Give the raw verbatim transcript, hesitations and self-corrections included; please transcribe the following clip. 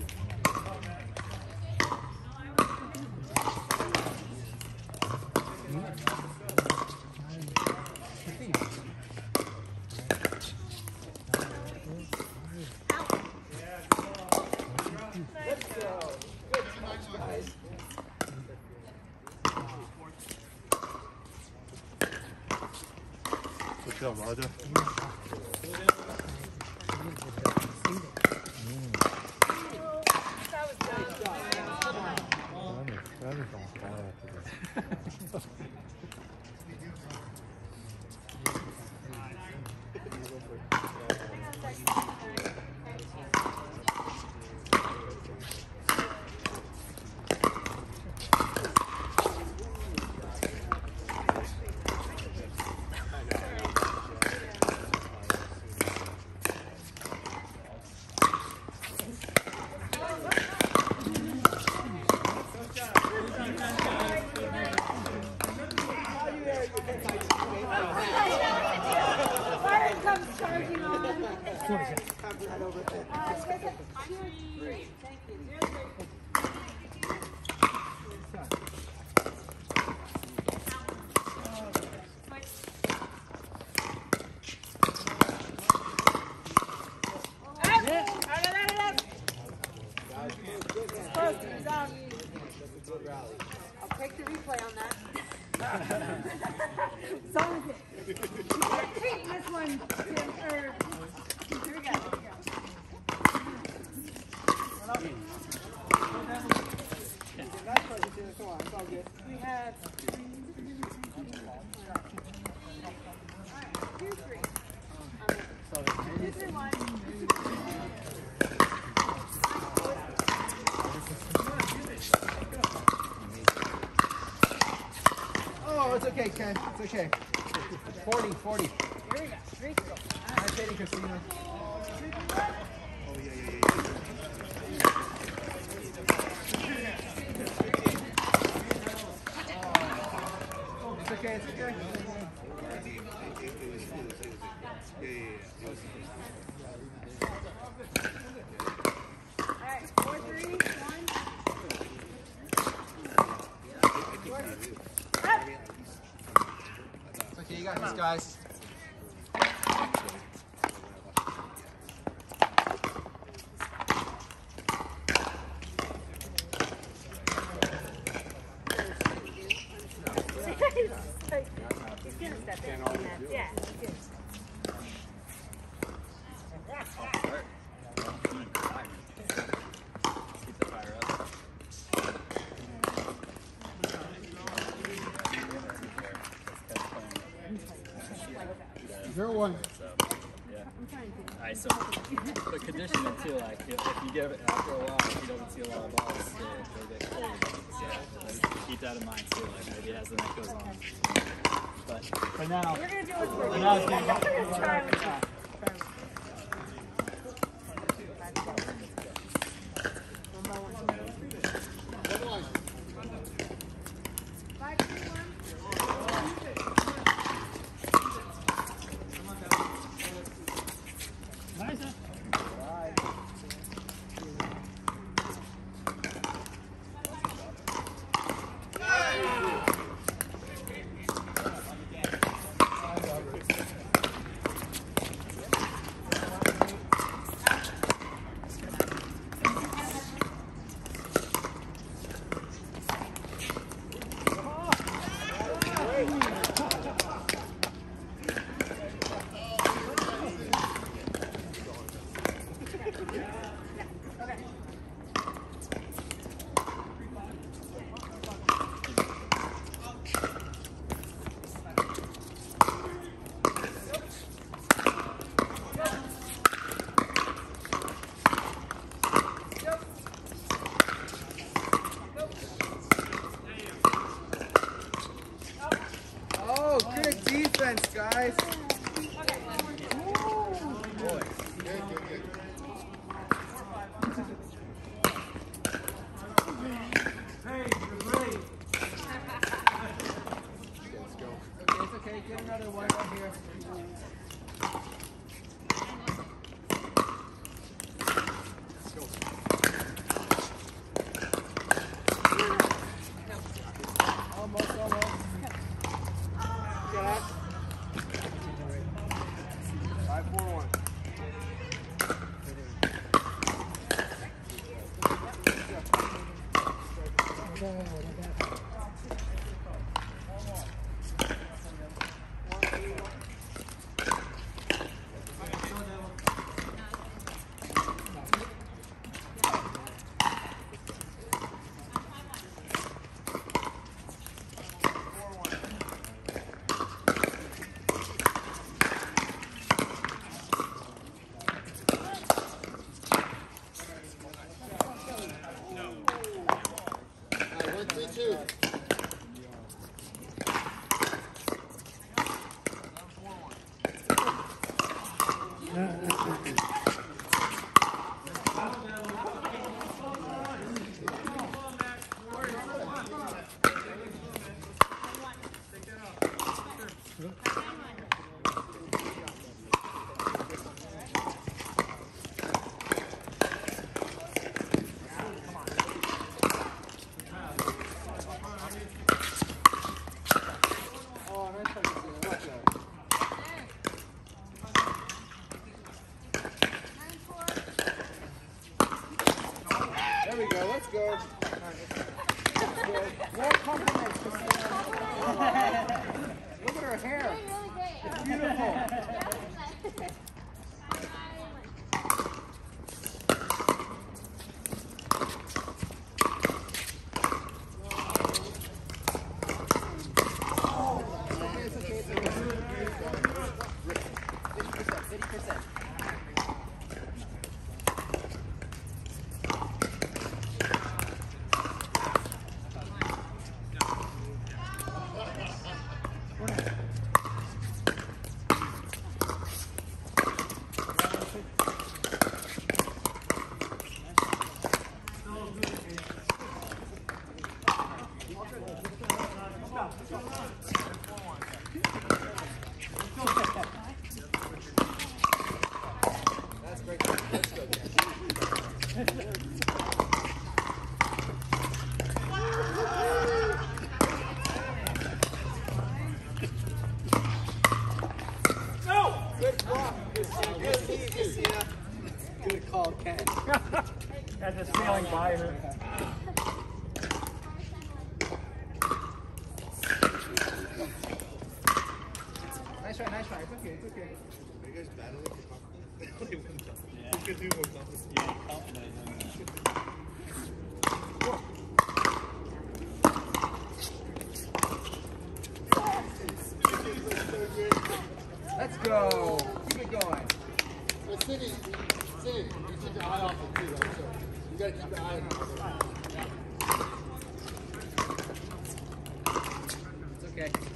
야, 맞아. I'll take the replay on that. So take this one, Tim, or here we go. Here we go. We have two, three. Two, three, one. Oh, it's okay, Ken. It's okay. forty, forty. Here we go. Three, go. Nice hitting, Christina. Oh, yeah, yeah, yeah. It's okay, it's okay. Alright, four, three, one. It's okay, you got this, guys. He's gonna step in on that. Yeah, he's good. Zero one. So, yeah. Alright, so the conditioning too, like if, if you give it after a while, if he doesn't see a lot of balls, they, they get cold. So keep that in mind too, like maybe as the night goes on. But for now, We're gonna do what's working. for now it's getting We're gonna try with that. Five, two, one. Oh, good defense, guys. Okay, it's okay. Get another one right here. There we go, let's go. More compliments, Kristina. Look at her hair. It's beautiful. That's great. Let's go, good block. Good feed, Kristina. Good call, Ken. That's just sailing by her. Nice try, nice try. It's okay, it's okay. Are you guys battling for confidence? Yeah. You could do more confidence. Yeah, confident. Let's go. Keep it going. But Cindy, Cindy, you took your eye off it too, though, so you gotta keep your eye on it. It's okay.